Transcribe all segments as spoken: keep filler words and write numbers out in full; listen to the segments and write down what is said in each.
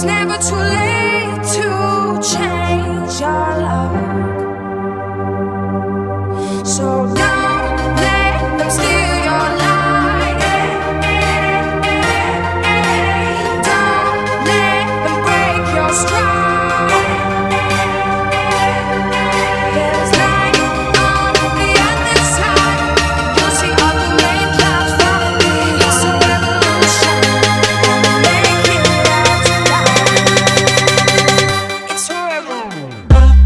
never too late to change your love. So don't let them steal your light. Don't let them break your stride. There's light on the other side. You'll see all the rain clouds follow me. It's a revolution. Make it out tonight. It's a revolution.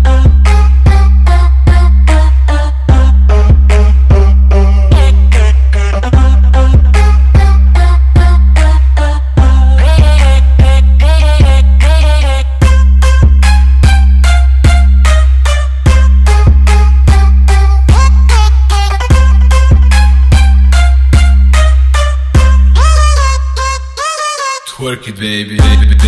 Twerk it, baby.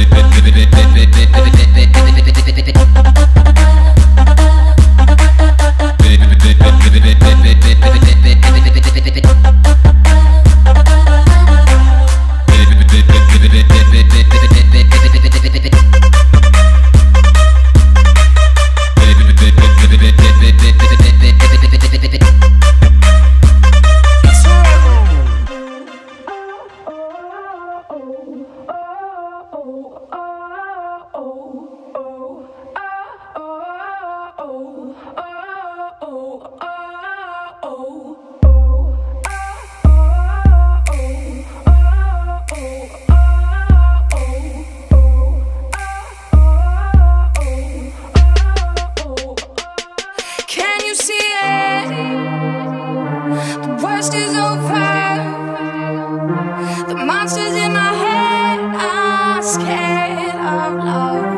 Can you see it? The worst is over. The monsters in my head are scared of love.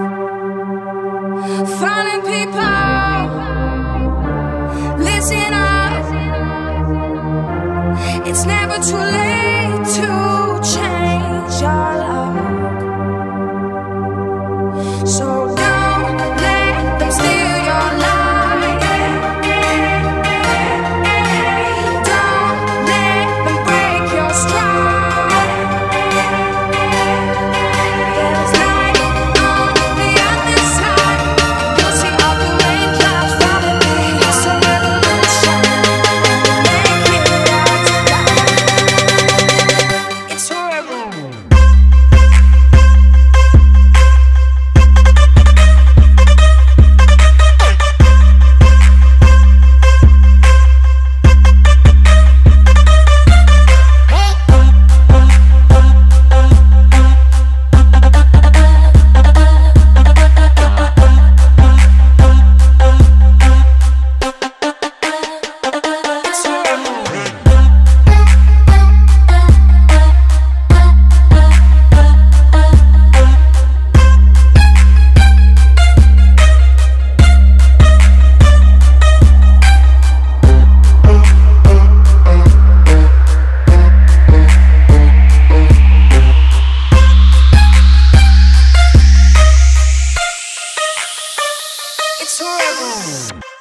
Falling people, listen up. It's never too late to change your love. So don't let them steal your light. Don't let them break your stride. There's light on the other side. You'll see all the rain clouds follow me. It's a revolution. Make it out tonight. It's a revolution. It's horrible.